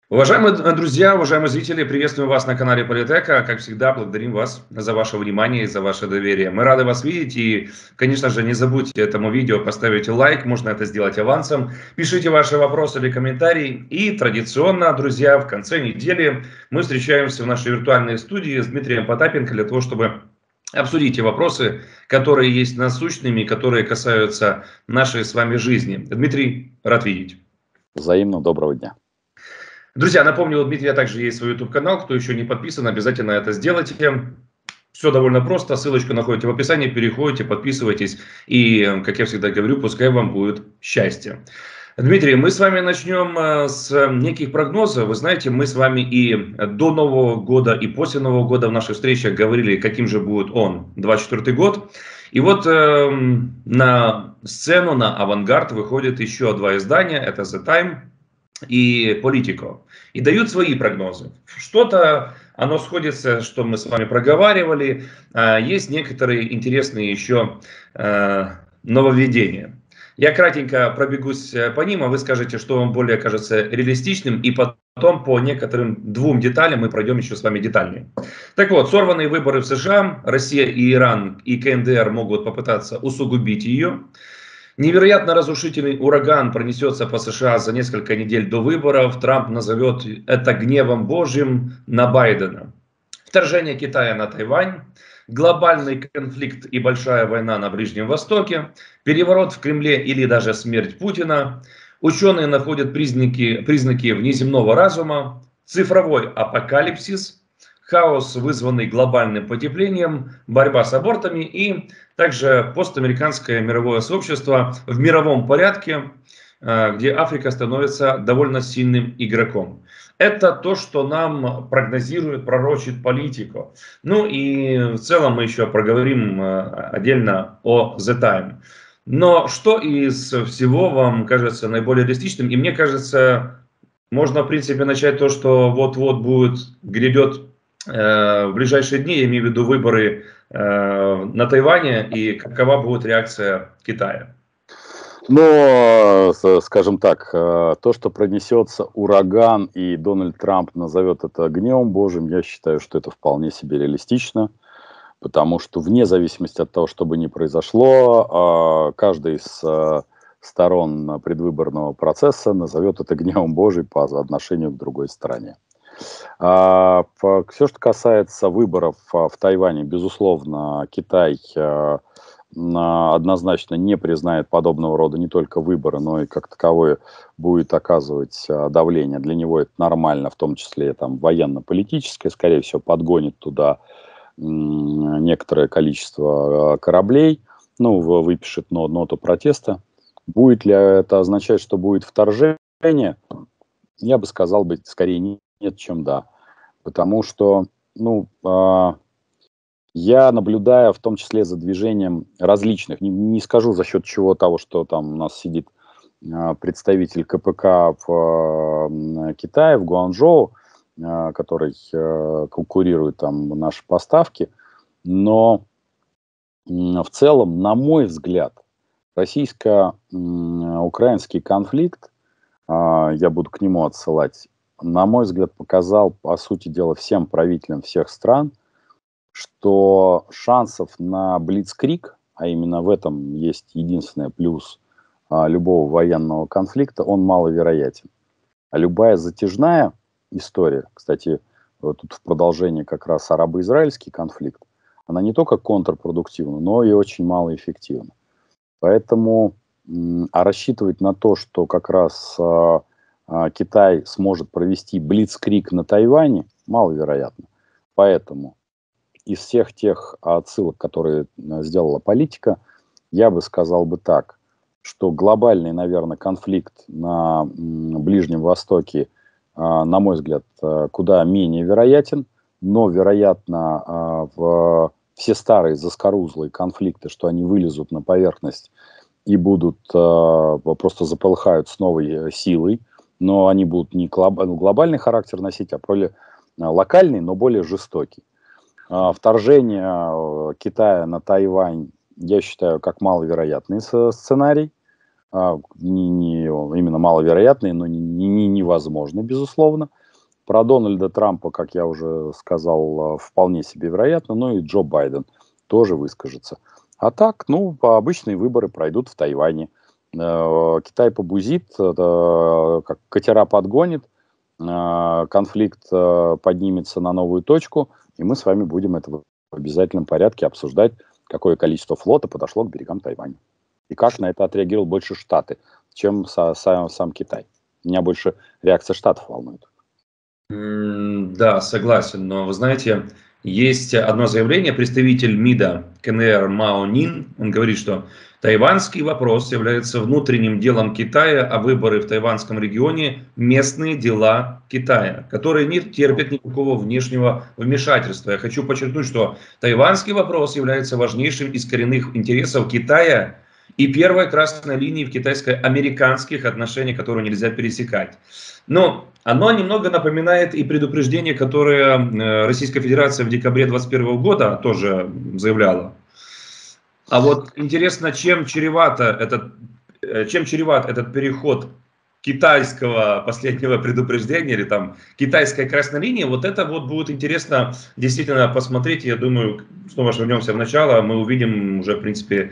Уважаемые друзья, уважаемые зрители, приветствуем вас на канале Политека. Как всегда, благодарим вас за ваше внимание и за ваше доверие. Мы рады вас видеть и, конечно же, не забудьте этому видео поставить лайк, можно это сделать авансом. Пишите ваши вопросы или комментарии. И традиционно, друзья, в конце недели мы встречаемся в нашей виртуальной студии с Дмитрием Потапенко для того, чтобы обсудить те вопросы, которые есть насущными, которые касаются нашей с вами жизни. Дмитрий, рад видеть. Взаимно, доброго дня. Друзья, напомню, у Дмитрия также есть свой YouTube-канал. Кто еще не подписан, обязательно это сделайте. Все довольно просто. Ссылочку находите в описании. Переходите, подписывайтесь. И, как я всегда говорю, пускай вам будет счастье. Дмитрий, мы с вами начнем с неких прогнозов. Вы знаете, мы с вами и до Нового года, и после Нового года в наших встречах говорили, каким же будет он, 24 год. И вот на сцену, на авангард выходят еще два издания. Это The Time и Politico. И дают свои прогнозы. Что-то оно сходится, что мы с вами проговаривали. Есть некоторые интересные еще нововведения. Я кратенько пробегусь по ним, а вы скажете, что вам более кажется реалистичным. И потом по некоторым двум деталям мы пройдем еще с вами детальнее. Так вот, сорванные выборы в США. Россия и Иран и КНДР могут попытаться усугубить ее. Невероятно разрушительный ураган пронесется по США за несколько недель до выборов. Трамп назовет это гневом Божьим на Байдена. Вторжение Китая на Тайвань. Глобальный конфликт и большая война на Ближнем Востоке. Переворот в Кремле или даже смерть Путина. Ученые находят признаки внеземного разума. Цифровой апокалипсис. Хаос, вызванный глобальным потеплением, борьба с абортами и также постамериканское мировое сообщество в мировом порядке, где Африка становится довольно сильным игроком. Это то, что нам прогнозирует, пророчит Politico. Ну и в целом мы еще проговорим отдельно о The Time. Но что из всего вам кажется наиболее реалистичным? И мне кажется, можно в принципе начать то, что вот-вот грядет в ближайшие дни, я имею в виду выборы на Тайване, и какова будет реакция Китая? Но, скажем так, то, что пронесется ураган и Дональд Трамп назовет это гневом Божьим, я считаю, что это вполне себе реалистично, потому что вне зависимости от того, что бы ни произошло, каждый из сторон предвыборного процесса назовет это гневом Божьим по отношению к другой стороне. Все, что касается выборов в Тайване, безусловно, Китай однозначно не признает подобного рода не только выборы, но и как таковое будет оказывать давление. Для него это нормально, в том числе там военно-политическое, скорее всего, подгонит туда некоторое количество кораблей, ну, выпишет ноту протеста. Будет ли это означать, что будет вторжение? Я бы сказал бы, скорее нет, чем да. Потому что, я наблюдаю в том числе за движением различных, не скажу за счет чего того, что там у нас сидит представитель КПК в Китае, в Гуанчжоу, который конкурирует там наши поставки, но в целом, на мой взгляд, российско-украинский конфликт, я буду к нему отсылать, на мой взгляд, показал, по сути дела, всем правителям всех стран, что шансов на блицкриг, а именно в этом есть единственный плюс любого военного конфликта, он маловероятен. А любая затяжная история, кстати, вот тут в продолжении как раз арабо-израильский конфликт, она не только контрпродуктивна, но и очень малоэффективна. Поэтому рассчитывать на то, что как раз Китай сможет провести блицкриг на Тайване, маловероятно. Поэтому из всех тех отсылок, которые сделала Политика, я бы сказал бы так, что глобальный, наверное, конфликт на Ближнем Востоке, на мой взгляд, куда менее вероятен, но, вероятно, все старые заскорузлые конфликты, что они вылезут на поверхность и будут просто заполыхают с новой силой, но они будут не глобальный характер носить, а более локальный, но более жестокий. Вторжение Китая на Тайвань, я считаю, как маловероятный сценарий. именно маловероятный, но невозможный, безусловно. Про Дональда Трампа, как я уже сказал, вполне себе вероятно, но и Джо Байден тоже выскажется. А так, обычные выборы пройдут в Тайване. Китай побузит, как катера подгонит, конфликт поднимется на новую точку, и мы с вами будем это в обязательном порядке обсуждать, какое количество флота подошло к берегам Тайваня. И как на это отреагировал больше Штаты, чем сам Китай. Меня больше реакция Штатов волнует. Да, согласен, но вы знаете, есть одно заявление, представитель МИДа КНР Мао Нин, он говорит, что тайванский вопрос является внутренним делом Китая, а выборы в тайванском регионе – местные дела Китая, которые не терпят никакого внешнего вмешательства. Я хочу подчеркнуть, что тайванский вопрос является важнейшим из коренных интересов Китая и первой красной линией в китайско-американских отношениях, которую нельзя пересекать. Но оно немного напоминает и предупреждение, которое Российская Федерация в декабре 2021 года тоже заявляла. А вот интересно, чем чреват этот переход китайского последнего предупреждения или там китайской красной линии, вот это вот будет интересно действительно посмотреть. Я думаю, снова вернемся в начало, мы увидим уже, в принципе...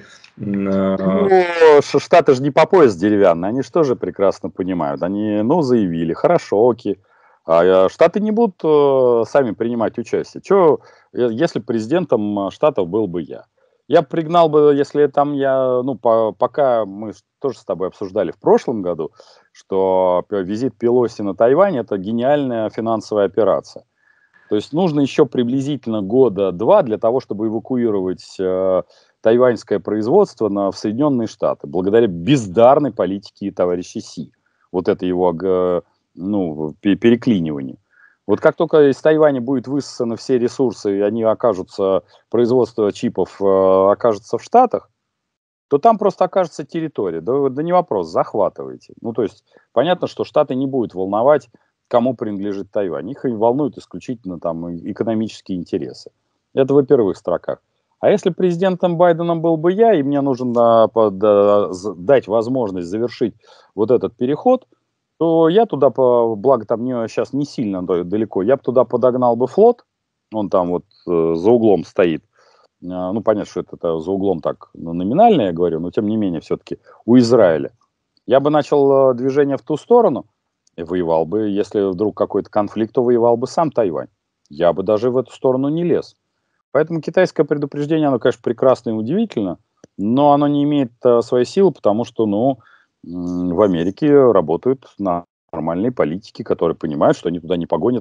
Штаты же не по пояс деревянные, они же тоже прекрасно понимают. Они, заявили, хорошо, окей. А Штаты не будут сами принимать участие. Если президентом Штатов был бы я? Я пригнал бы, если там пока мы тоже с тобой обсуждали в прошлом году, что визит Пелоси на Тайвань – это гениальная финансовая операция. То есть нужно еще приблизительно года-два для того, чтобы эвакуировать тайваньское производство в Соединенные Штаты, благодаря бездарной политике товарища Си. Вот это его переклинивание. Вот как только из Тайваня будет высосаны все ресурсы, и они производство чипов окажется в Штатах, то там просто окажется территория. Да не вопрос, захватывайте. То есть понятно, что Штаты не будут волновать, кому принадлежит Тайвань. Их волнуют исключительно экономические интересы. Это во первых строках. А если президентом Байденом был бы я, и мне нужно дать возможность завершить вот этот переход, то я туда, благо там сейчас не сильно далеко, я бы туда подогнал бы флот, он там вот за углом стоит. Понятно, что это за углом так номинально я говорю, но тем не менее все-таки у Израиля. Я бы начал движение в ту сторону и воевал бы, если вдруг какой-то конфликт, то воевал бы сам Тайвань. Я бы даже в эту сторону не лез. Поэтому китайское предупреждение, оно, конечно, прекрасно и удивительно, но оно не имеет своей силы, потому что, в Америке работают нормальные политики, которые понимают, что они туда не погонят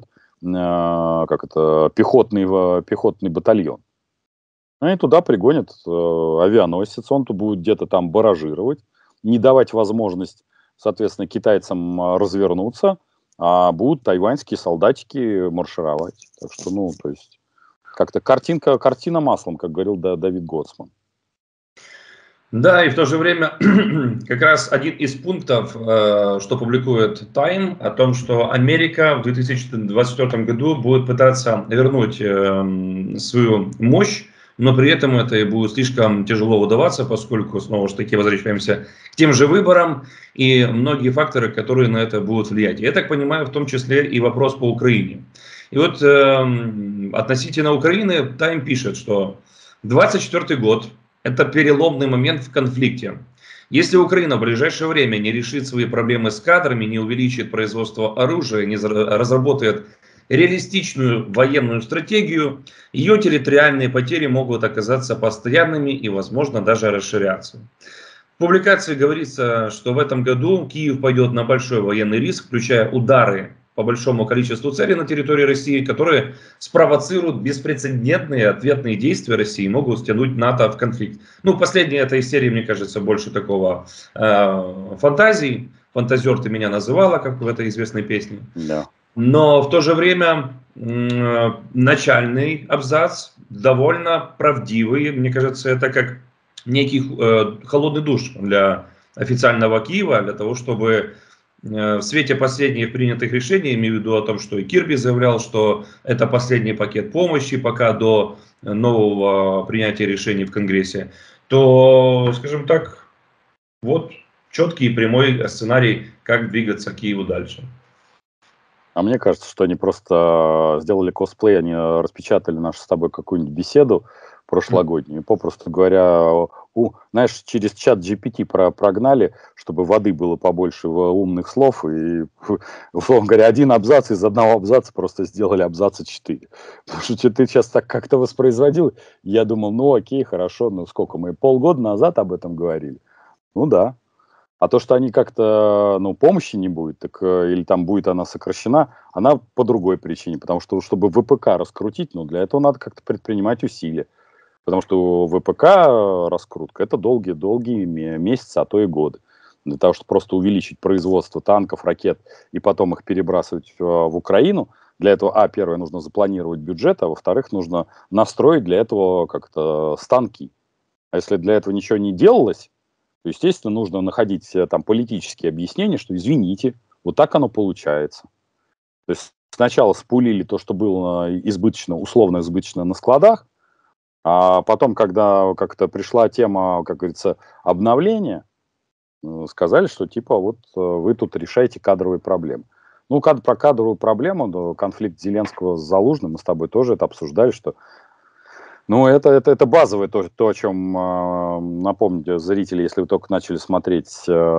пехотный батальон. Они туда пригонят авианосец, он тут будет где-то там баражировать, не давать возможность, соответственно, китайцам развернуться, а будут тайваньские солдатики маршировать. Так что, то есть, как-то картина маслом, как говорил Давид Гоцман. Да, и в то же время как раз один из пунктов, что публикует Time, о том, что Америка в 2024 году будет пытаться вернуть свою мощь, но при этом это и будет слишком тяжело удаваться, поскольку, снова же таки, возвращаемся к тем же выборам и многие факторы, которые на это будут влиять. Я так понимаю, в том числе и вопрос по Украине. И вот относительно Украины Time пишет, что 2024 год – это переломный момент в конфликте. Если Украина в ближайшее время не решит свои проблемы с кадрами, не увеличит производство оружия, не разработает реалистичную военную стратегию, ее территориальные потери могут оказаться постоянными и, возможно, даже расширяться. В публикации говорится, что в этом году Киев пойдет на большой военный риск, включая удары по большому количеству целей на территории России, которые спровоцируют беспрецедентные ответные действия России и могут стянуть НАТО в конфликт. Последняя этой серии, мне кажется, больше такого фантазий. Фантазер ты меня называла, как в этой известной песне. Да. Но в то же время начальный абзац довольно правдивый. Мне кажется, это как некий холодный душ для официального Киева, для того, чтобы в свете последних принятых решений, имею в виду о том, что и Кирби заявлял, что это последний пакет помощи пока до нового принятия решений в Конгрессе, то, скажем так, вот четкий и прямой сценарий, как двигаться к Киеву дальше. А мне кажется, что они просто сделали косплей, они распечатали нашу с тобой какую-нибудь беседу прошлогоднюю, и, попросту говоря, знаешь, через чат GPT прогнали, чтобы воды было побольше в умных слов, и, условно говоря, один абзац из одного абзаца просто сделали абзаца 4. Потому что ты сейчас так как-то воспроизводил, я думал, ну окей, хорошо, ну сколько, мы полгода назад об этом говорили. Ну да. А то, что они как-то, ну, помощи не будет, так, или там будет она сокращена, она по другой причине. Потому что, чтобы ВПК раскрутить, ну, для этого надо как-то предпринимать усилия. Потому что ВПК раскрутка – это долгие месяцы, а то и годы. Для того, чтобы просто увеличить производство танков, ракет и потом их перебрасывать в Украину, для этого, первое, нужно запланировать бюджет, а во-вторых, нужно настроить для этого как-то станки. А если для этого ничего не делалось, то, естественно, нужно находить там политические объяснения, что, извините, вот так оно получается. То есть сначала спулили то, что было избыточно, условно избыточно на складах, а потом, когда как-то пришла тема, как говорится, обновления, сказали, что типа вот вы тут решаете кадровые проблемы. Ну, про кадровую проблему, конфликт Зеленского с Залужным, мы с тобой тоже это обсуждали, что ну, это базовое то, о чем, напомните, зрители, если вы только начали смотреть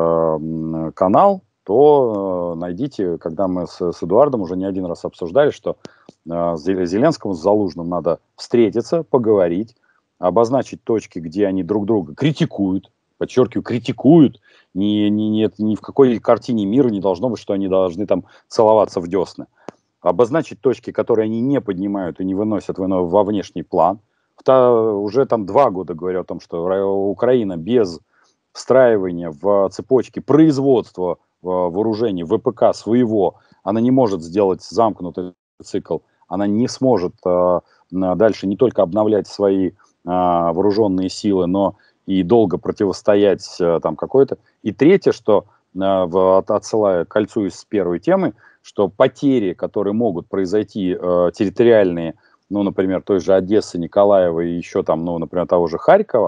канал, то найдите, когда мы с Эдуардом уже не один раз обсуждали, что Зеленскому с Залужным надо встретиться, поговорить, обозначить точки, где они друг друга критикуют, подчеркиваю, критикуют, ни в какой картине мира не должно быть, что они должны там целоваться в десны. Обозначить точки, которые они не поднимают и не выносят во внешний план. Уже там 2 года говорю о том, что Украина без встраивания в цепочки производства вооружений ВПК своего, она не может сделать замкнутый цикл, она не сможет дальше не только обновлять свои вооруженные силы, но и долго противостоять там какой-то. И третье, что отсылая, кольцуясь с первой темой, что потери, которые могут произойти территориальные, ну, например, той же Одессы, Николаева и еще там, ну, например, того же Харькова,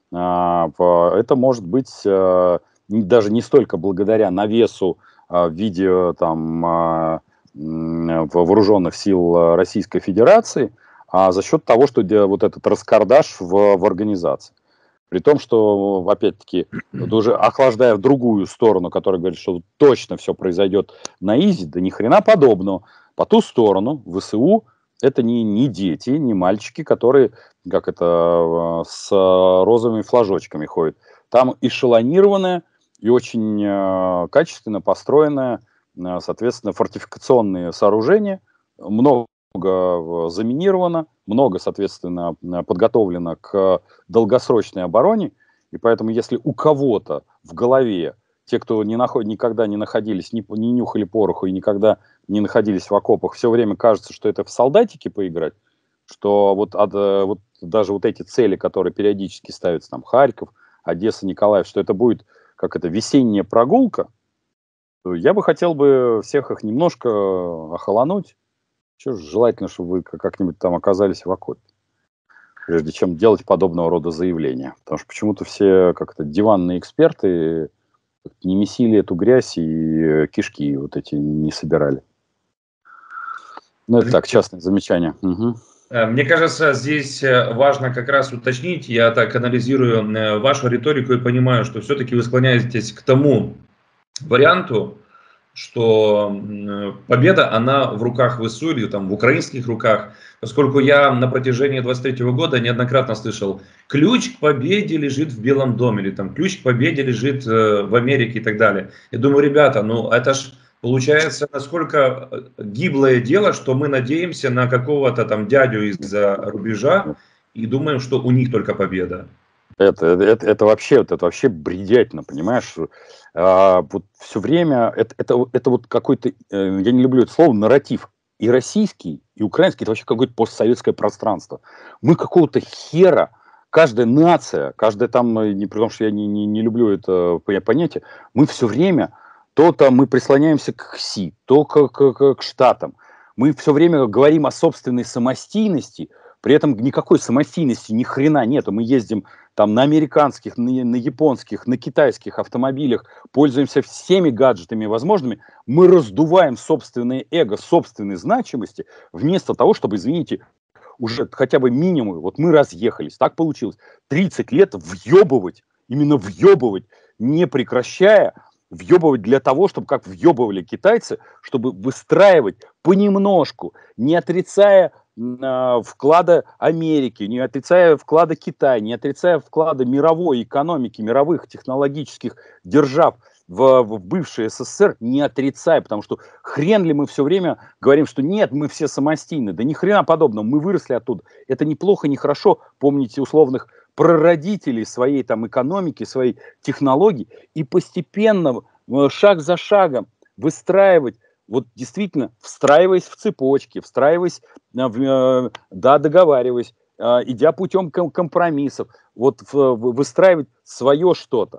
это может быть даже не столько благодаря навесу в виде там вооруженных сил Российской Федерации, а за счет того, что вот этот раскардаш в организации. При том, что, опять-таки, уже охлаждая в другую сторону, которая говорит, что точно все произойдет на изи, да ни хрена подобного. По ту сторону ВСУ это не дети, не мальчики, которые, как это, с розовыми флажочками ходят. Там эшелонированное и очень качественно построенное, соответственно, фортификационные сооружения, много заминировано, много, соответственно, подготовлено к долгосрочной обороне, и поэтому если у кого-то в голове, те, кто никогда не находились, не нюхали пороху и никогда не находились в окопах, все время кажется, что это в солдатики поиграть, что вот даже вот эти цели, которые периодически ставятся, там, Харьков, Одесса, Николаев, что это будет как это весенняя прогулка, то я бы хотел всех их немножко охолонуть. Желательно, чтобы вы как-нибудь там оказались в окопе, прежде чем делать подобного рода заявления. Потому что почему-то все как-то диванные эксперты не месили эту грязь и кишки вот эти не собирали. Ну, это так, частное замечание. Угу. Мне кажется, здесь важно как раз уточнить, я так анализирую вашу риторику и понимаю, что все-таки вы склоняетесь к тому варианту, что победа, она в руках ВСУ или там в украинских руках, поскольку я на протяжении 23 года неоднократно слышал, ключ к победе лежит в Белом доме, или там ключ к победе лежит в Америке и так далее. Я думаю, ребята, ну это ж получается насколько гиблое дело, что мы надеемся на какого-то там дядю из-за рубежа и думаем, что у них только победа. Это вообще бредятина, понимаешь? Вот все время это вот какой-то, я не люблю это слово, нарратив. И российский, и украинский, это вообще какое-то постсоветское пространство. Мы какого-то хера, каждая нация, каждая там, не при том, что я не люблю это понятие, мы все время, то мы прислоняемся к ХСИ, то к Штатам. Мы все время говорим о собственной самостийности, при этом никакой самостийности ни хрена нету. Мы ездим там на американских, на японских, на китайских автомобилях, пользуемся всеми гаджетами возможными, мы раздуваем собственное эго, собственной значимости, вместо того, чтобы, извините, уже хотя бы минимум, вот мы разъехались, так получилось, 30 лет въебывать, именно въебывать, не прекращая, въебывать для того, чтобы, как въебывали китайцы, чтобы выстраивать понемножку, не отрицая вклада Америки, не отрицая вклада Китая, не отрицая вклада мировой экономики, мировых технологических держав в бывший СССР, не отрицая, потому что хрен ли мы все время говорим, что нет, мы все самостийны, да ни хрена подобного, мы выросли оттуда. Это неплохо, не хорошо, помните условных прародителей своей там экономики, своей технологии, и постепенно, шаг за шагом выстраивать, вот действительно, встраиваясь в цепочки, встраиваясь, да, договариваясь, идя путем компромиссов, вот выстраивать свое что-то.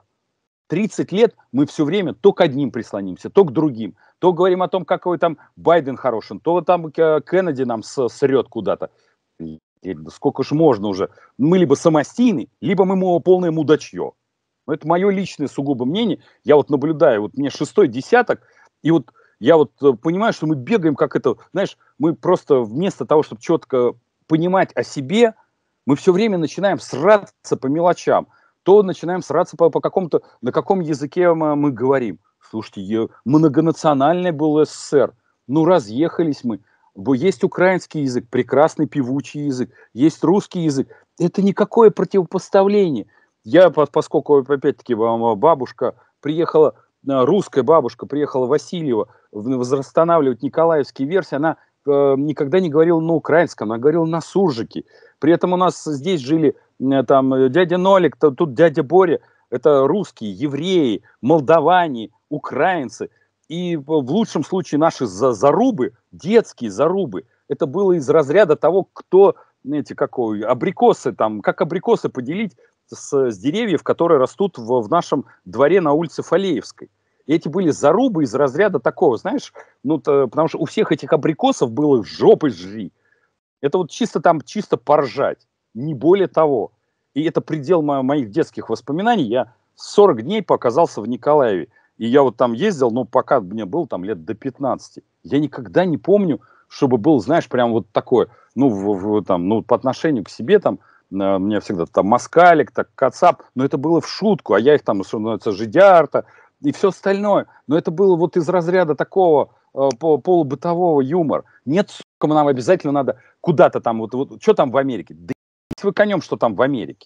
30 лет мы все время то к одним прислонимся, то к другим, то говорим о том, какой там Байден хороший, то там Кеннеди нам срет куда-то. Сколько ж можно уже? Мы либо самостийны, либо мы полное мудачье. Это мое личное сугубо мнение. Я вот наблюдаю, вот мне 6-й десяток, и вот я вот понимаю, что мы бегаем как это, знаешь, мы просто вместо того, чтобы четко понимать о себе, мы все время начинаем сраться по мелочам. То начинаем сраться по какому-то, на каком языке мы говорим. Слушайте, многонациональный был СССР, ну разъехались мы. Есть украинский язык, прекрасный певучий язык, есть русский язык. Это никакое противопоставление. Я, поскольку, опять-таки, бабушка приехала, русская бабушка приехала Васильева восстанавливать николаевские версии, она никогда не говорила на украинском, она говорила на суржике. При этом у нас здесь жили там дядя Нолик, тут дядя Боря. Это русские, евреи, молдаване, украинцы. И в лучшем случае наши зарубы, детские зарубы, это было из разряда того, кто, знаете, какой, абрикосы, там, как абрикосы поделить с деревьев, которые растут в нашем дворе на улице Фалеевской. И эти были зарубы из разряда такого, знаешь, ну, потому что у всех этих абрикосов было жопой жри. Это вот чисто там, чисто поржать, не более того. И это предел моих детских воспоминаний. Я 40 дней показался в Николаеве. И я вот там ездил, ну, пока мне было там лет до 15. Я никогда не помню, чтобы был, знаешь, прям вот такое, ну, там, ну, по отношению к себе там, мне всегда там москалик, так кацап, но это было в шутку, а я их там, что называется, жидярта и все остальное. Но это было вот из разряда такого полубытового юмора. Нет, сука, нам обязательно надо куда-то там, вот что там в Америке? Да вы конем, что там в Америке.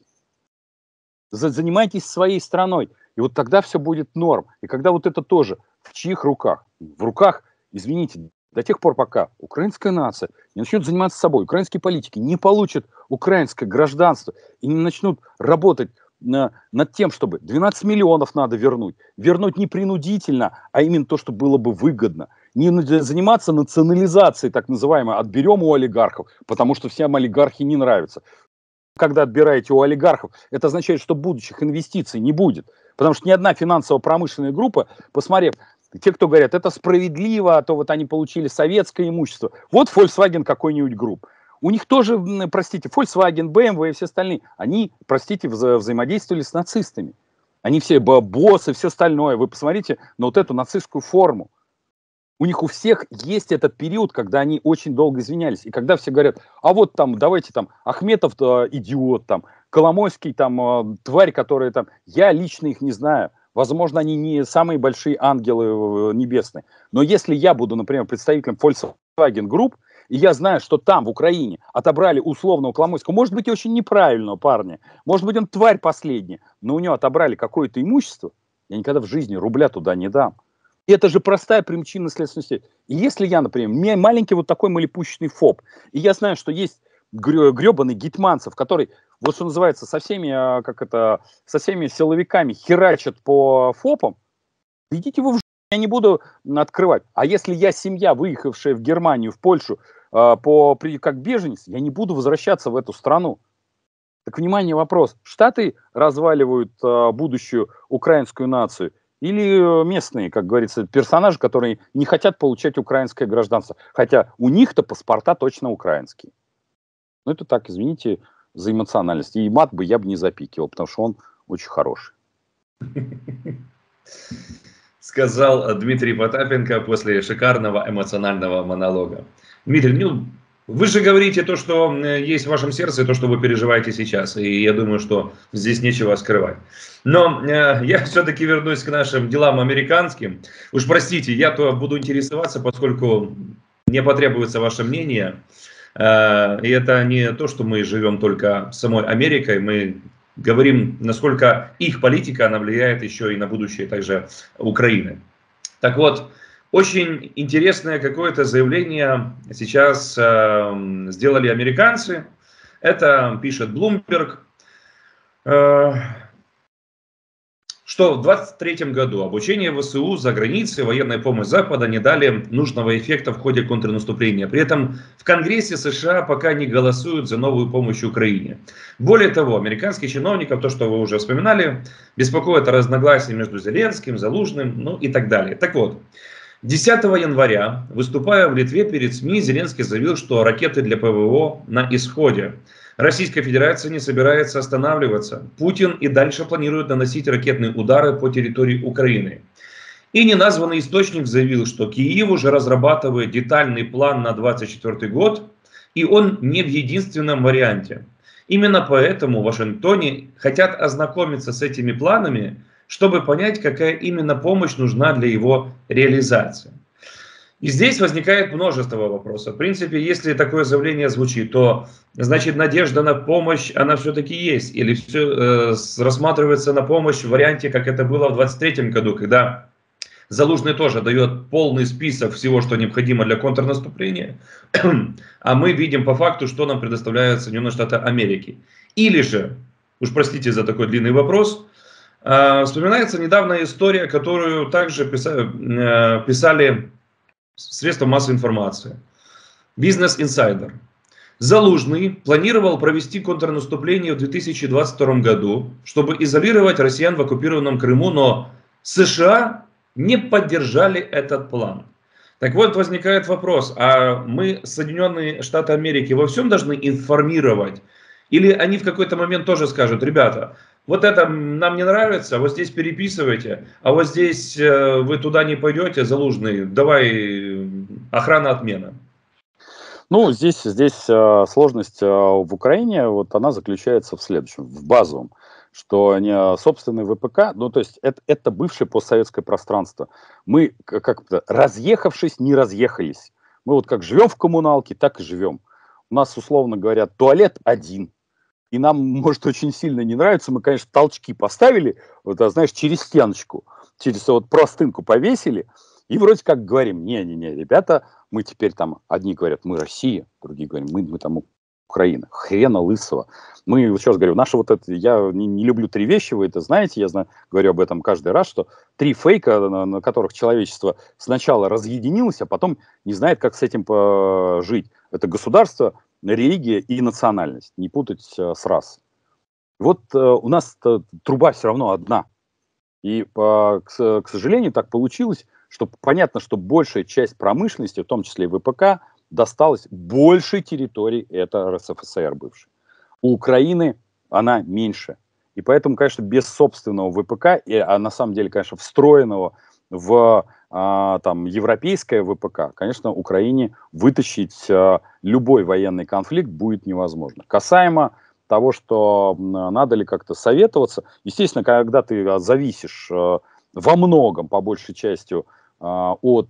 Занимайтесь своей страной. И вот тогда все будет норм. И когда вот это тоже в чьих руках? В руках, извините, до тех пор, пока украинская нация не начнет заниматься собой, украинские политики не получат украинское гражданство и не начнут работать над тем, чтобы 12 миллионов надо вернуть. Вернуть не принудительно, а именно то, что было бы выгодно. Не заниматься национализацией, так называемой, отберем у олигархов, потому что всем олигархи не нравятся. Когда отбираете у олигархов, это означает, что будущих инвестиций не будет. Потому что ни одна финансово-промышленная группа, посмотрев, те, кто говорят, это справедливо, а то вот они получили советское имущество. Вот Volkswagen какой-нибудь групп. У них тоже, простите, Volkswagen, BMW и все остальные, они, простите, взаимодействовали с нацистами. Они все боссы, все остальное. Вы посмотрите на вот эту нацистскую форму. У них у всех есть этот период, когда они очень долго извинялись. И когда все говорят, а вот там, давайте там, Ахметов идиот, там, Коломойский там, тварь, которая там, я лично их не знаю. Возможно, они не самые большие ангелы небесные. Но если я буду, например, представителем Volkswagen Group, и я знаю, что там, в Украине, отобрали условного Коломойского, может быть, очень неправильного парня, может быть, он тварь последняя, но у него отобрали какое-то имущество, я никогда в жизни рубля туда не дам. И это же простая причинно-следственная связь. И если я, например, маленький вот такой малепущечный ФОП, и я знаю, что есть гребаный Гетманцев, который, вот что называется, со всеми силовиками херачат по ФОПам, идите вы в жопу, я не буду открывать. А если я семья, выехавшая в Германию, в Польшу, как беженец, я не буду возвращаться в эту страну. Так, внимание, вопрос. Штаты разваливают будущую украинскую нацию или местные, как говорится, персонажи, которые не хотят получать украинское гражданство. Хотя у них-то паспорта точно украинские. Ну, это так, извините, за эмоциональность. И мат бы я бы не запикивал, потому что он очень хороший. Сказал Дмитрий Потапенко после шикарного эмоционального монолога. Дмитрий, ну, вы же говорите то, что есть в вашем сердце, то, что вы переживаете сейчас. И я думаю, что здесь нечего скрывать. Но я все-таки вернусь к нашим делам американским. Уж простите, я-то буду интересоваться, поскольку мне потребуется ваше мнение. И это не то, что мы живем только самой Америкой. Мы говорим, насколько их политика, она влияет еще и на будущее также Украины. Так вот, очень интересное какое-то заявление сейчас сделали американцы. Это пишет Bloomberg, что в 2023 году обучение ВСУ за границей, военная помощь Запада не дали нужного эффекта в ходе контрнаступления. При этом в Конгрессе США пока не голосуют за новую помощь Украине. Более того, американских чиновников, то, что вы уже вспоминали, беспокоит разногласия между Зеленским, Залужным, ну и так далее. Так вот, 10 января, выступая в Литве перед СМИ, Зеленский заявил, что ракеты для ПВО на исходе. Российская Федерация не собирается останавливаться. Путин и дальше планирует наносить ракетные удары по территории Украины. И неназванный источник заявил, что Киев уже разрабатывает детальный план на 2024 год, и он не в единственном варианте. Именно поэтому в Вашингтоне хотят ознакомиться с этими планами, чтобы понять, какая именно помощь нужна для его реализации. И здесь возникает множество вопросов. В принципе, если такое заявление звучит, то значит надежда на помощь, она все-таки есть. Или все рассматривается на помощь в варианте, как это было в 2023 году, когда Залужный тоже дает полный список всего, что необходимо для контрнаступления. А мы видим по факту, что нам предоставляют Соединенные Штаты Америки. Или же, уж простите за такой длинный вопрос, вспоминается недавняя история, которую также писали средства массовой информации. Бизнес Инсайдер. Залужный планировал провести контрнаступление в 2022 году, чтобы изолировать россиян в оккупированном Крыму, но США не поддержали этот план. Так вот, возникает вопрос, а мы, Соединенные Штаты Америки, во всем должны информировать? Или они в какой-то момент тоже скажут, ребята, вот это нам не нравится, вот здесь переписывайте, а вот здесь вы туда не пойдете, Залужный, давай охрана отмена. Ну, здесь сложность в Украине, вот она заключается в следующем, в базовом, что не собственный ВПК, ну, то есть это бывшее постсоветское пространство. Мы, как-то разъехавшись, не разъехались. Мы вот как живем в коммуналке, так и живем. У нас, условно говоря, туалет один. И нам, может, очень сильно не нравится. Мы, конечно, толчки поставили, вот, знаешь, через стеночку, через вот простынку повесили. И вроде как говорим, не-не-не, ребята, мы теперь там, одни говорят, мы Россия, другие говорят, мы там Украина. Хрена лысого. Мы, еще раз говорю, наше вот это, я не люблю три вещи, вы это знаете, я говорю об этом каждый раз, что три фейка, на которых человечество сначала разъединилось, а потом не знает, как с этим жить. Это государство, религия и национальность. Не путать с расой. Вот у нас труба все равно одна. И, к сожалению, так получилось, что понятно, что большая часть промышленности, в том числе и ВПК, досталась большей территории, это РСФСР бывший. У Украины она меньше. И поэтому, конечно, без собственного ВПК, а на самом деле, конечно, встроенного в там, европейское ВПК, конечно, Украине вытащить любой военный конфликт будет невозможно. Касаемо того, что надо ли как-то советоваться, естественно, когда ты зависишь во многом, по большей части, от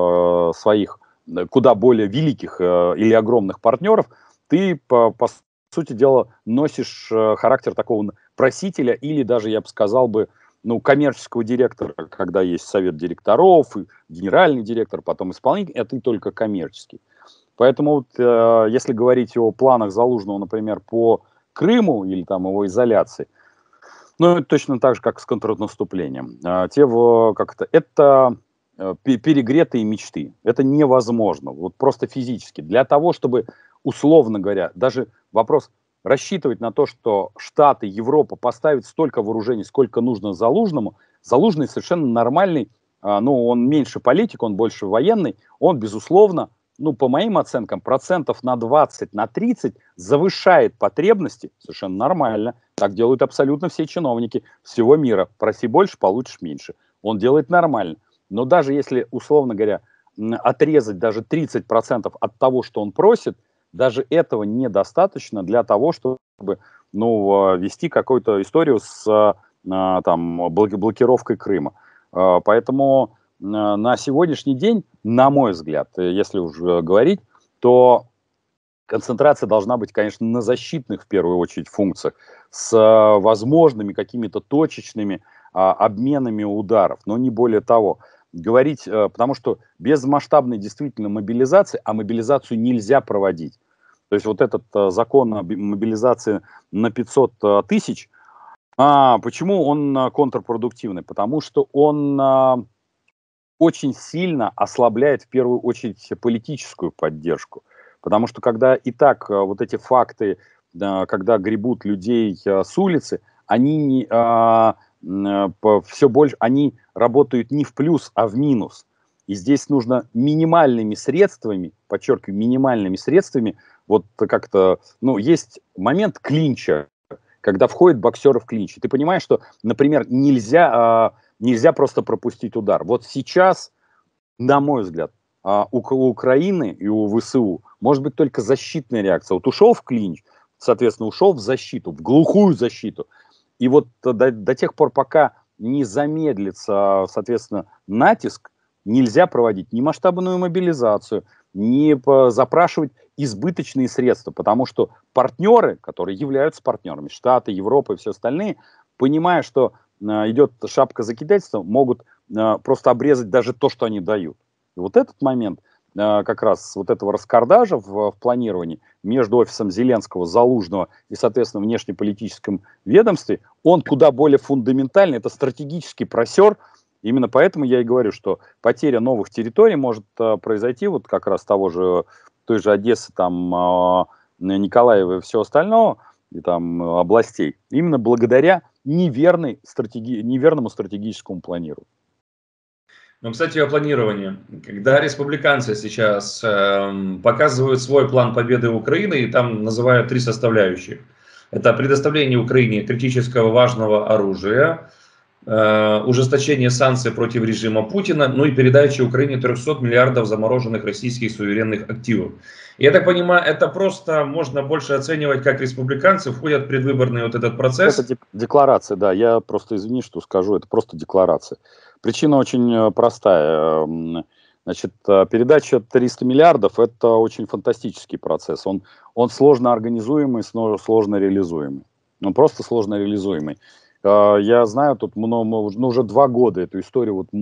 своих куда более великих или огромных партнеров, ты, по сути дела, носишь характер такого просителя или даже, я бы сказал бы, ну, коммерческого директора, когда есть совет директоров, и генеральный директор, потом исполнитель, а ты только коммерческий. Поэтому вот, если говорить о планах Залужного, например, по Крыму или там его изоляции, ну, это точно так же, как с контрнаступлением. Это перегретые мечты. Это невозможно, вот просто физически. Для того, чтобы, условно говоря, даже вопрос рассчитывать на то, что Штаты, Европа поставят столько вооружений, сколько нужно Залужному. Залужный совершенно нормальный, ну, он меньше политик, он больше военный, он, безусловно, ну, по моим оценкам, процентов на 20, на 30 завышает потребности, совершенно нормально. Так делают абсолютно все чиновники всего мира. Проси больше, получишь меньше. Он делает нормально. Но даже если, условно говоря, отрезать даже 30% от того, что он просит, даже этого недостаточно для того, чтобы, ну, вести какую-то историю с там, блокировкой Крыма. Поэтому на сегодняшний день, на мой взгляд, если уж говорить, то концентрация должна быть, конечно, на защитных, в первую очередь, функциях, с возможными какими-то точечными обменами ударов, но не более того. Говорить, потому что без масштабной действительно мобилизации, а мобилизацию нельзя проводить. То есть вот этот закон о мобилизации на 500 тысяч, почему он контрпродуктивный? Потому что он очень сильно ослабляет в первую очередь политическую поддержку. Потому что когда и так вот эти факты, когда гребут людей с улицы, они все больше, они работают не в плюс, а в минус. И здесь нужно минимальными средствами, подчеркиваю, минимальными средствами, вот как-то, ну, есть момент клинча, когда входит боксер в клинч. И ты понимаешь, что, например, нельзя просто пропустить удар. Вот сейчас, на мой взгляд, у Украины и у ВСУ может быть только защитная реакция. Вот ушел в клинч, соответственно, ушел в защиту, в глухую защиту. И вот до тех пор, пока не замедлится, соответственно, натиск, нельзя проводить ни масштабную мобилизацию, ни запрашивать избыточные средства, потому что партнеры, которые являются партнерами, Штаты, Европа и все остальные, понимая, что идет шапка закидательства, могут просто обрезать даже то, что они дают. И вот этот момент как раз вот этого раскардажа в планировании между офисом Зеленского, Залужного и, соответственно, внешнеполитическом ведомстве, он куда более фундаментальный, это стратегический просер. Именно поэтому я и говорю, что потеря новых территорий может произойти, вот как раз той же Одессы, там, Николаева и все остальное, и там областей, именно благодаря неверному стратегическому планированию. Ну, кстати, о планировании. Когда республиканцы сейчас показывают свой план победы Украины, и там называют 3 составляющих. Это предоставление Украине критического важного оружия, ужесточение санкций против режима Путина, ну и передача Украине 300 миллиардов замороженных российских суверенных активов. Я так понимаю, это просто можно больше оценивать, как республиканцы входят в предвыборный вот этот процесс. Это декларация, да, я просто, извини, что скажу, это просто декларация. Причина очень простая. Значит, передача 300 миллиардов – это очень фантастический процесс. Он сложно организуемый, сложно реализуемый. Он просто сложно реализуемый. Я знаю тут уже 2 года эту историю. Вот,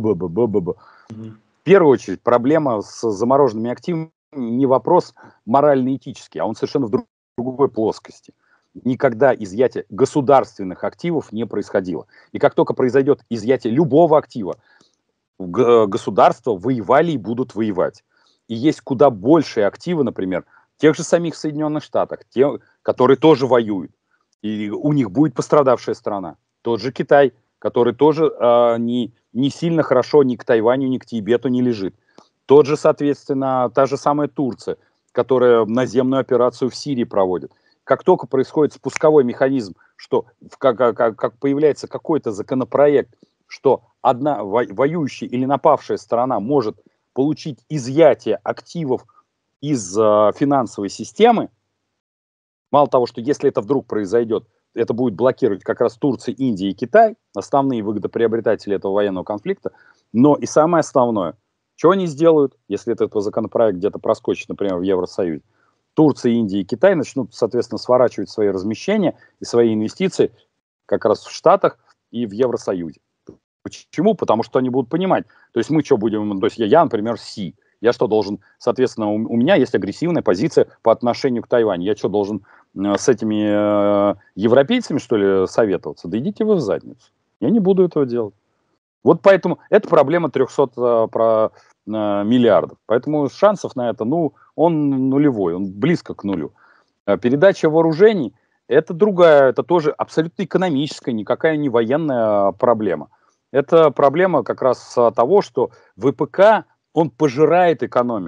В первую очередь проблема с замороженными активами не вопрос морально-этический, а он совершенно в другой плоскости. Никогда изъятие государственных активов не происходило. И как только произойдет изъятие любого актива, государства воевали и будут воевать. И есть куда большие активы, например, тех же самих Соединенных Штатов, те, которые тоже воюют. И у них будет пострадавшая страна. Тот же Китай, который тоже не сильно хорошо ни к Тайваню, ни к Тибету не лежит. Тот же, соответственно, та же самая Турция, которая наземную операцию в Сирии проводит. Как только происходит спусковой механизм, что как появляется какой-то законопроект, что одна воюющая или напавшая сторона может получить изъятие активов из финансовой системы, мало того, что если это вдруг произойдет, это будет блокировать как раз Турция, Индия и Китай, основные выгодоприобретатели этого военного конфликта, но и самое основное, что они сделают, если этот законопроект где-то проскочит, например, в Евросоюзе? Турция, Индия и Китай начнут, соответственно, сворачивать свои размещения и свои инвестиции как раз в Штатах и в Евросоюзе. Почему? Потому что они будут понимать. То есть мы что будем, то есть я, например, Си. Я что должен, соответственно, у меня есть агрессивная позиция по отношению к Тайваню. Я что должен с этими европейцами, что ли, советоваться? Да идите вы в задницу. Я не буду этого делать. Вот поэтому это проблема 300 миллиардов. Поэтому шансов на это, он нулевой, он близко к нулю. Передача вооружений – это другая, это тоже абсолютно экономическая, никакая не военная проблема. Это проблема как раз того, что ВПК, он пожирает экономику.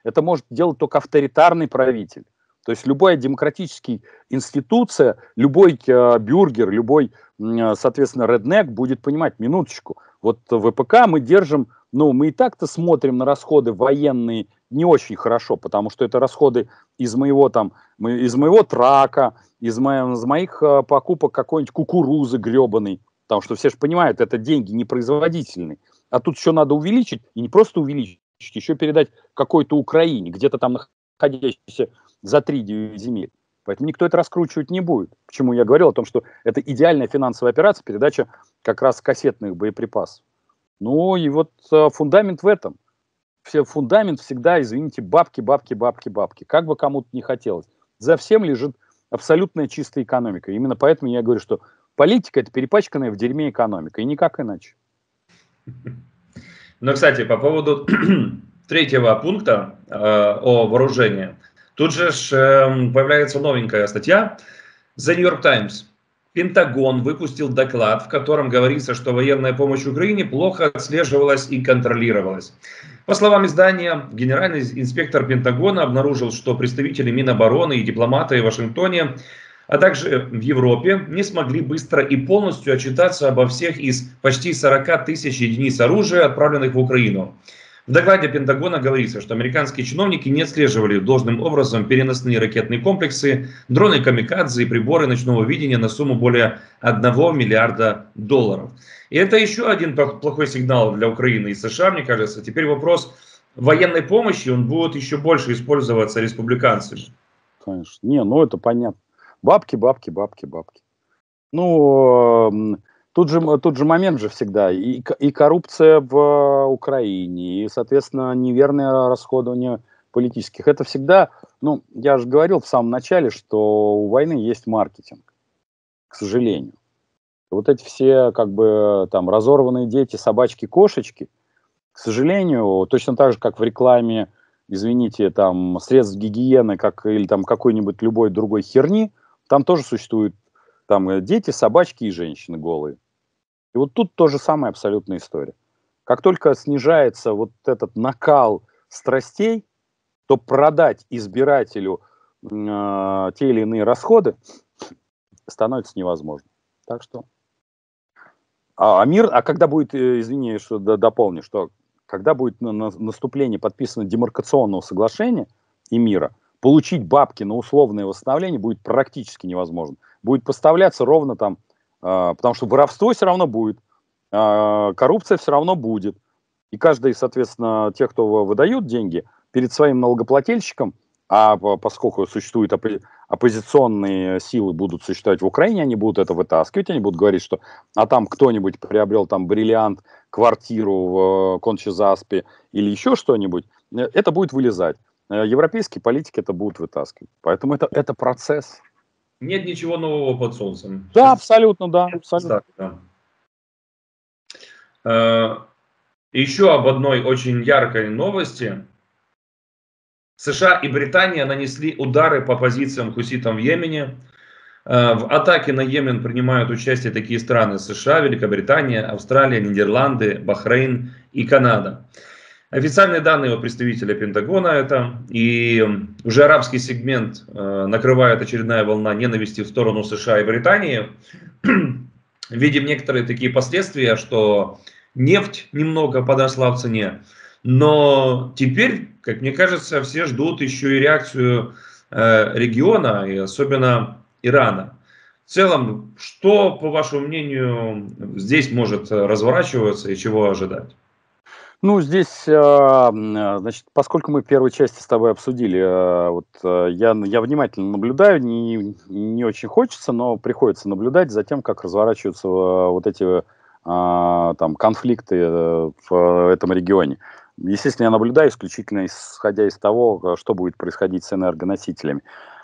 это может делать только авторитарный правитель. То есть любая демократическая институция, любой бюргер, любой, соответственно, реднек будет понимать, минуточку, вот ВПК мы держим, ну, мы и так-то смотрим на расходы военные не очень хорошо, потому что это расходы из моего трака, из моих покупок какой-нибудь кукурузы гребаной, потому что все же понимают, это деньги непроизводительные. А тут еще надо увеличить, и не просто увеличить, еще передать какой-то Украине, где-то там находящейся за 3 земель. Поэтому никто это раскручивать не будет. Почему я говорил о том, что это идеальная финансовая операция, передача как раз кассетных боеприпасов. Ну и вот фундамент в этом. Фундамент всегда, извините, бабки, бабки, бабки, бабки. Как бы кому-то не хотелось. За всем лежит абсолютная чистая экономика. Именно поэтому я говорю, что политика – это перепачканная в дерьме экономика. И никак иначе. Но, кстати, по поводу третьего пункта о вооружении. Тут же появляется новенькая статья. The New York Times. Пентагон выпустил доклад, в котором говорится, что военная помощь Украине плохо отслеживалась и контролировалась. По словам издания, генеральный инспектор Пентагона обнаружил, что представители Минобороны и дипломаты в Вашингтоне, а также в Европе, не смогли быстро и полностью отчитаться обо всех из почти 40 тысяч единиц оружия, отправленных в Украину. В докладе Пентагона говорится, что американские чиновники не отслеживали должным образом переносные ракетные комплексы, дроны камикадзе и приборы ночного видения на сумму более $1 миллиарда. И это еще один плохой сигнал для Украины и США, мне кажется. Теперь вопрос военной помощи, он будет еще больше использоваться республиканцами. Конечно. Не, ну это понятно. Бабки, бабки, бабки, бабки. Ну, тут же момент же всегда. И коррупция в Украине, и, соответственно, неверное расходование политических. Это всегда, ну, я же говорил в самом начале, что у войны есть маркетинг, к сожалению. Вот эти все, как бы, там, разорванные дети, собачки, кошечки, к сожалению, точно так же, как в рекламе, извините, там, средств гигиены, или там какой-нибудь любой другой херни, там тоже существуют там дети, собачки и женщины голые. И вот тут тоже самая абсолютная история. Как только снижается вот этот накал страстей, то продать избирателю те или иные расходы становится невозможно. Так что... А когда будет, извини, что дополню, что когда будет наступление подписано демаркационного соглашения и мира, получить бабки на условное восстановление будет практически невозможно. Будет поставляться ровно там, потому что воровство все равно будет, коррупция все равно будет. И каждый, соответственно, тех, кто выдают деньги, перед своим налогоплательщиком, а поскольку существуют оппозиционные силы, будут существовать в Украине, они будут это вытаскивать, они будут говорить, что там кто-нибудь приобрел там бриллиант, квартиру в Кончи-Заспе или еще что-нибудь, это будет вылезать. Европейские политики это будут вытаскивать. Поэтому это процесс. Нет ничего нового под солнцем. Да, абсолютно, да. Абсолютно. Да. Еще об одной очень яркой новости. США и Британия нанесли удары по позициям хуситам в Йемене. В атаке на Йемен принимают участие такие страны: США, Великобритания, Австралия, Нидерланды, Бахрейн и Канада. Официальные данные от представителя Пентагона это. И уже арабский сегмент накрывает очередная волна ненависти в сторону США и Британии. Видим некоторые такие последствия, что нефть немного подросла в цене. Но теперь, как мне кажется, все ждут еще и реакцию региона, и особенно Ирана. В целом, что, по вашему мнению, здесь может разворачиваться и чего ожидать? Ну, здесь, значит, поскольку мы в первой части с тобой обсудили, я внимательно наблюдаю, не очень хочется, но приходится наблюдать за тем, как разворачиваются вот эти там конфликты в этом регионе. Естественно, я наблюдаю исключительно исходя из того, что будет происходить с энергоносителями.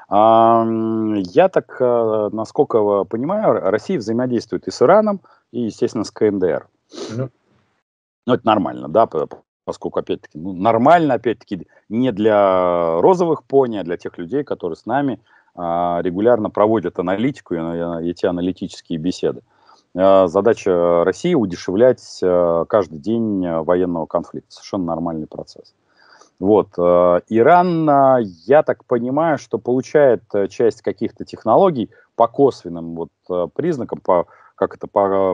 Я так, насколько понимаю, Россия взаимодействует и с Ираном, и, естественно, с КНДР. Ну, это нормально, да, поскольку, опять-таки, нормально, опять-таки, не для розовых пони, а для тех людей, которые с нами регулярно проводят аналитику и эти аналитические беседы. Задача России удешевлять каждый день военного конфликта. Совершенно нормальный процесс. Вот. Иран, я так понимаю, что получает часть каких-то технологий по косвенным вот признакам, по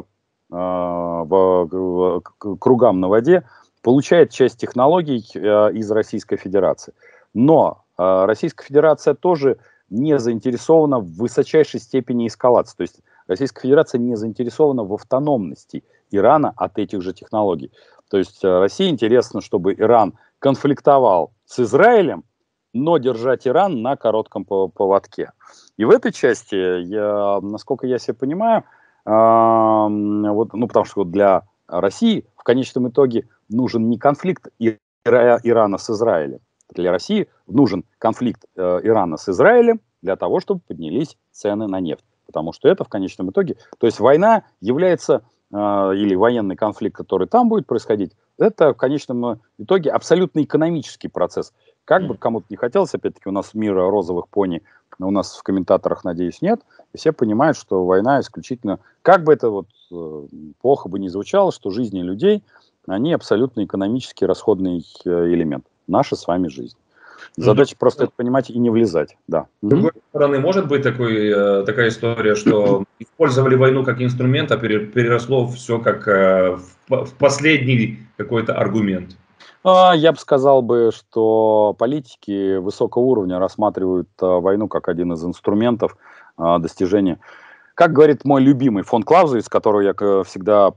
кругам на воде, получает часть технологий из Российской Федерации. Но Российская Федерация тоже не заинтересована в высочайшей степени эскалации. То есть Российская Федерация не заинтересована в автономности Ирана от этих же технологий. То есть России интересно, чтобы Иран конфликтовал с Израилем, но держать Иран на коротком поводке. И в этой части, насколько я себе понимаю, вот, ну, потому что вот для России в конечном итоге нужен не конфликт Ирана с Израилем. Для России нужен конфликт Ирана с Израилем для того, чтобы поднялись цены на нефть. Потому что это в конечном итоге, то есть война является, или военный конфликт, который там будет происходить, это в конечном итоге абсолютно экономический процесс. Как бы кому-то не хотелось, опять-таки у нас мира розовых пони, у нас в комментаторах, надеюсь, нет. И все понимают, что война исключительно, как бы это вот плохо бы ни звучало, что жизни людей, они абсолютно экономически расходный элемент. Наша с вами жизнь. Задача просто это понимать и не влезать. Да. С другой стороны, может быть такая история, что использовали войну как инструмент, а переросло все как в последний какой-то аргумент? Я бы сказал, что политики высокого уровня рассматривают войну как один из инструментов достижения. Как говорит мой любимый фон Клаузевиц, которого я всегда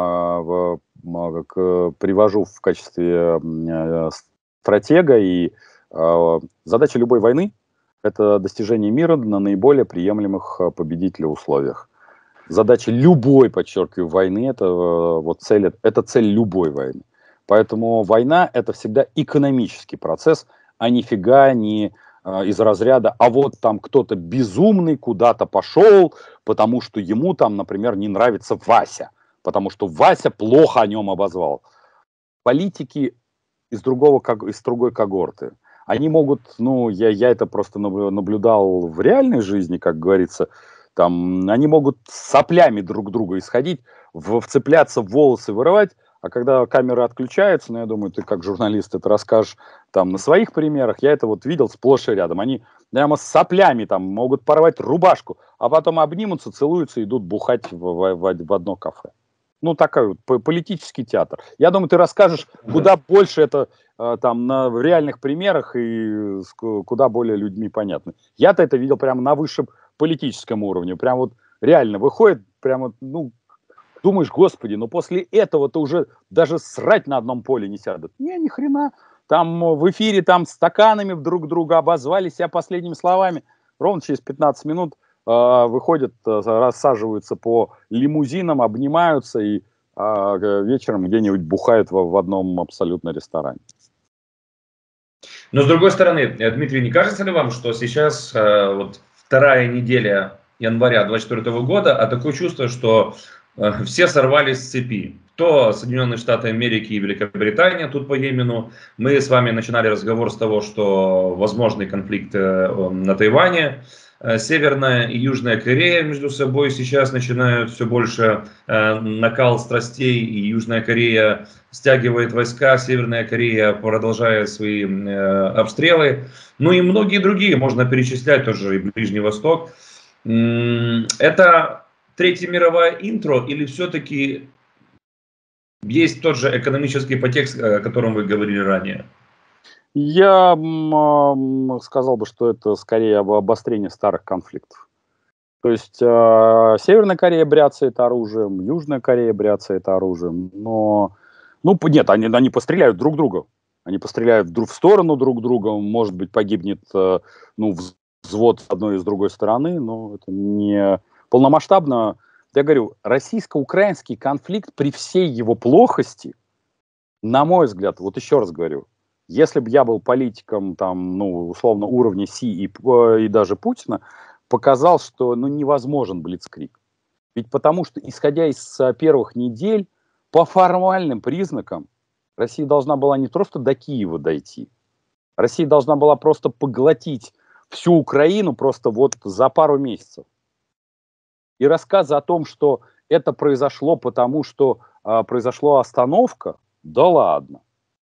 привожу в качестве стратега, и задача любой войны – это достижение мира на наиболее приемлемых победителя условиях. Задача любой, подчеркиваю, войны – это цель любой войны. Поэтому война – это всегда экономический процесс, а нифига не из разряда, а вот там кто-то безумный куда-то пошел, потому что ему там, например, не нравится Вася, потому что Вася плохо о нем обозвал. Политики из другой когорты. Они могут, ну, я это просто наблюдал в реальной жизни, как говорится, там, они могут соплями друг друга исходить, вцепляться в волосы, вырывать, а когда камеры отключаются, ну, я думаю, ты как журналист это расскажешь там на своих примерах, я это вот видел сплошь и рядом. Они прямо с соплями там могут порвать рубашку, а потом обнимутся, целуются и идут бухать в одно кафе. Ну, такой вот политический театр. Я думаю, ты расскажешь куда больше это там в реальных примерах и куда более людьми понятно. Я-то это видел прямо на высшем политическом уровне. Прям вот реально выходит, прямо, ну, думаешь, господи, но после этого-то уже даже срать на одном поле не сядут. Не, ни хрена. Там в эфире там стаканами друг друга обозвали себя последними словами. Ровно через 15 минут выходят, рассаживаются по лимузинам, обнимаются и вечером где-нибудь бухают в одном абсолютно ресторане. Но с другой стороны, Дмитрий, не кажется ли вам, что сейчас вот вторая неделя января 2024 года, а такое чувство, что все сорвались с цепи? То Соединенные Штаты Америки и Великобритания тут по Йемену. Мы с вами начинали разговор с того, что возможный конфликт на Тайване. Северная и Южная Корея между собой сейчас начинают все больше накал страстей, и Южная Корея стягивает войска, Северная Корея продолжает свои обстрелы. Ну и многие другие, можно перечислять тоже и Ближний Восток. Это Третья мировая интро или все-таки есть тот же экономический подтекст, о котором вы говорили ранее? Я сказал бы, что это скорее обострение старых конфликтов. То есть Северная Корея бряцает оружием, Южная Корея бряцает оружием, но нет, они постреляют друг друга. Они постреляют в сторону друг друга, может быть, погибнет взвод с одной и с другой стороны, но это не полномасштабно. Я говорю, российско-украинский конфликт при всей его плохости, на мой взгляд, вот еще раз говорю, если бы я был политиком, там, условно, уровня Си и даже Путина, показал, что невозможен блицкриг. Ведь потому что, исходя из первых недель, по формальным признакам, Россия должна была не просто до Киева дойти, Россия должна была просто поглотить всю Украину просто вот за пару месяцев. И рассказы о том, что это произошло потому, что произошла остановка, да ладно.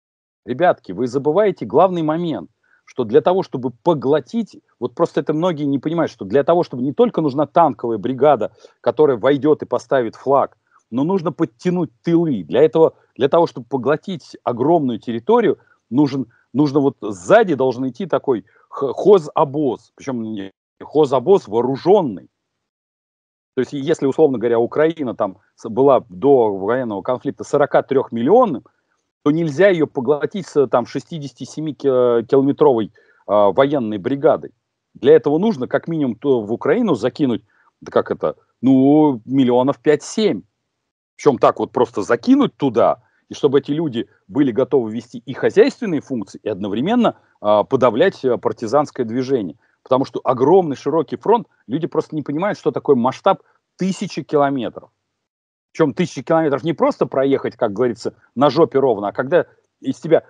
ребятки, вы забываете главный момент, что для того, чтобы поглотить, вот просто это многие не понимают, что для того, чтобы не только нужна танковая бригада, которая войдет и поставит флаг, но нужно подтянуть тылы. Для того, чтобы поглотить огромную территорию, нужно вот сзади должен идти такой хозобоз, причем хозобоз вооруженный. То есть, если, условно говоря, Украина там была до военного конфликта 43-миллионным, то нельзя ее поглотить с там 67-километровой военной бригадой. Для этого нужно как минимум в Украину закинуть, да как это, ну, миллионов 5-7. Причем так вот просто закинуть туда, и чтобы эти люди были готовы вести и хозяйственные функции, и одновременно подавлять партизанское движение. Потому что огромный широкий фронт, люди просто не понимают, что такое масштаб 1000 километров. Причем 1000 километров не просто проехать, как говорится, на жопе ровно, а когда из тебя,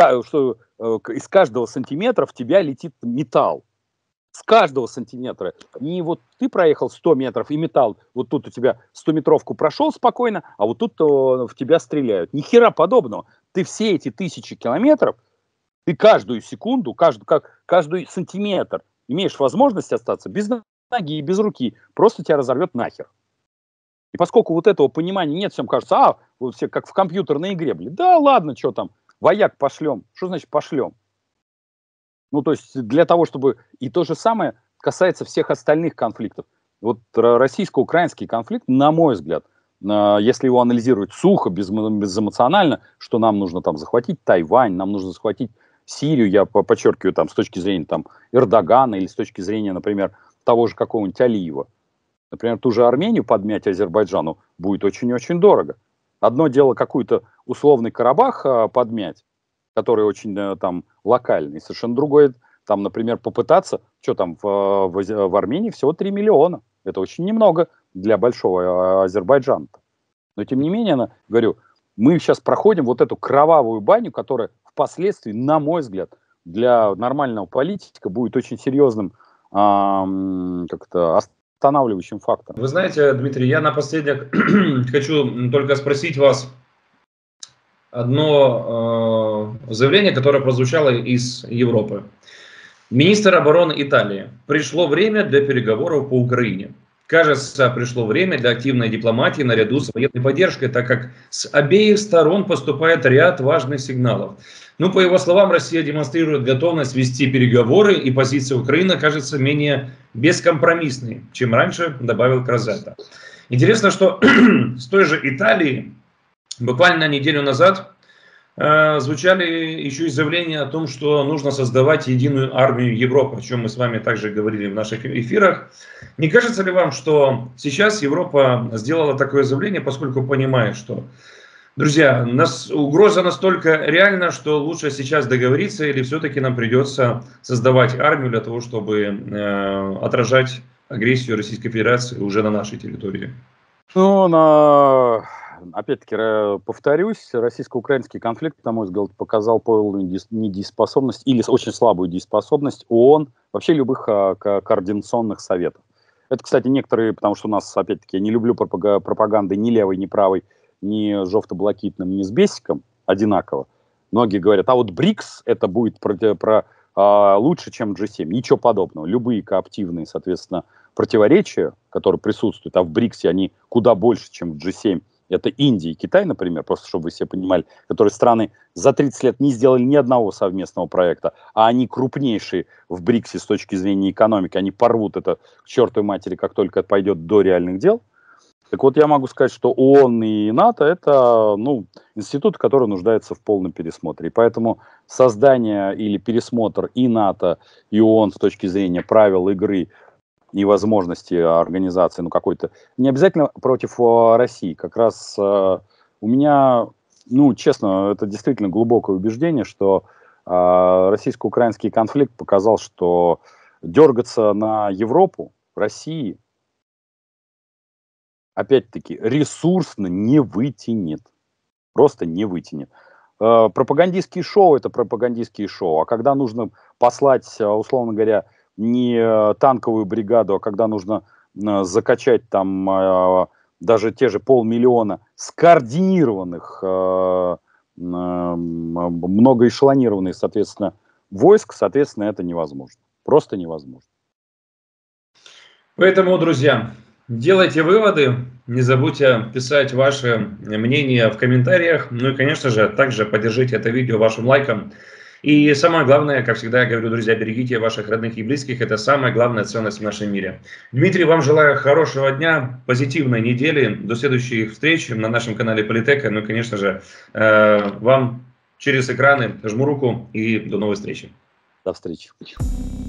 из каждого сантиметра в тебя летит металл. С каждого сантиметра. Не вот ты проехал 100 метров и металл, вот тут у тебя 100-метровку прошел спокойно, а вот тут в тебя стреляют. Ни хера подобного. Ты все эти 1000 километров, ты каждую секунду, каждый сантиметр имеешь возможность остаться без ноги и без руки. Просто тебя разорвет нахер. И поскольку вот этого понимания нет, всем кажется, вот все как в компьютерной игре, блин, да ладно, что там, вояк пошлем. Что значит пошлем? Ну, то есть для того, чтобы... И то же самое касается всех остальных конфликтов. Вот российско-украинский конфликт, на мой взгляд, если его анализировать сухо, безэмоционально, что нам нужно там захватить Тайвань, нам нужно захватить Сирию, я подчеркиваю, там, с точки зрения там, Эрдогана или с точки зрения, например, того же какого-нибудь Алиева. Например, ту же Армению подмять Азербайджану будет очень-очень дорого. Одно дело какой-то условный Карабах подмять, который очень там локальный. Совершенно другое, там, например, попытаться, что там в Армении всего 3 миллиона. Это очень немного для большого Азербайджана. Но тем не менее, говорю, мы сейчас проходим вот эту кровавую баню, которая впоследствии, на мой взгляд, для нормального политика будет очень серьезным как-то останавливающим фактором. Вы знаете, Дмитрий, я напоследок хочу только спросить вас одно заявление, которое прозвучало из Европы. Министр обороны Италии. Пришло время для переговоров по Украине. Кажется, пришло время для активной дипломатии наряду с военной поддержкой, так как с обеих сторон поступает ряд важных сигналов. Ну, по его словам, Россия демонстрирует готовность вести переговоры, и позиция Украины кажется менее бескомпромиссной, чем раньше, добавил Крозетта. Интересно, что с той же Италии буквально неделю назад звучали еще и заявления о том, что нужно создавать единую армию Европы, о чем мы с вами также говорили в наших эфирах. Не кажется ли вам, что сейчас Европа сделала такое заявление, поскольку понимает, что, друзья, угроза настолько реальна, что лучше сейчас договориться, или все-таки нам придется создавать армию для того, чтобы отражать агрессию Российской Федерации уже на нашей территории? Ну, опять-таки, повторюсь, российско-украинский конфликт, на мой взгляд, показал полную недееспособность или очень слабую дееспособность ООН, вообще любых координационных советов. Это, кстати, некоторые, потому что у нас, опять-таки, я не люблю пропаганды ни левой, ни правой, ни жовто-блакитным, ни с бесиком одинаково. Многие говорят, а вот БРИКС это будет лучше, чем G7. Ничего подобного. Любые кооптивные, соответственно, противоречия, которые присутствуют, а в БРИКСе они куда больше, чем в G7, это Индия и Китай, например, просто чтобы вы себе понимали, которые страны за 30 лет не сделали ни одного совместного проекта, а они крупнейшие в БРИКСе с точки зрения экономики, они порвут это к чертовой матери, как только это пойдет до реальных дел. Так вот, я могу сказать, что ООН и НАТО – это институты, которые нуждаются в полном пересмотре. И поэтому создание или пересмотр и НАТО, и ООН с точки зрения правил игры и возможности организации, какой-то, не обязательно против России. Как раз у меня, честно, это действительно глубокое убеждение, что российско-украинский конфликт показал, что дергаться на Европу, России, опять-таки, ресурсно не вытянет. Просто не вытянет. Пропагандистские шоу – это пропагандистские шоу. А когда нужно послать, условно говоря, не танковую бригаду, а когда нужно закачать там даже те же 500 000 скоординированных многоэшелонированные, соответственно, войск, соответственно, это невозможно. Просто невозможно. Поэтому, друзья, делайте выводы, не забудьте писать ваше мнение в комментариях. Ну и, конечно же, также поддержите это видео вашим лайком. И самое главное, как всегда я говорю, друзья, берегите ваших родных и близких. Это самая главная ценность в нашем мире. Дмитрий, вам желаю хорошего дня, позитивной недели. До следующих встреч на нашем канале Политека. Ну и, конечно же, вам через экраны жму руку и до новой встречи. До встречи.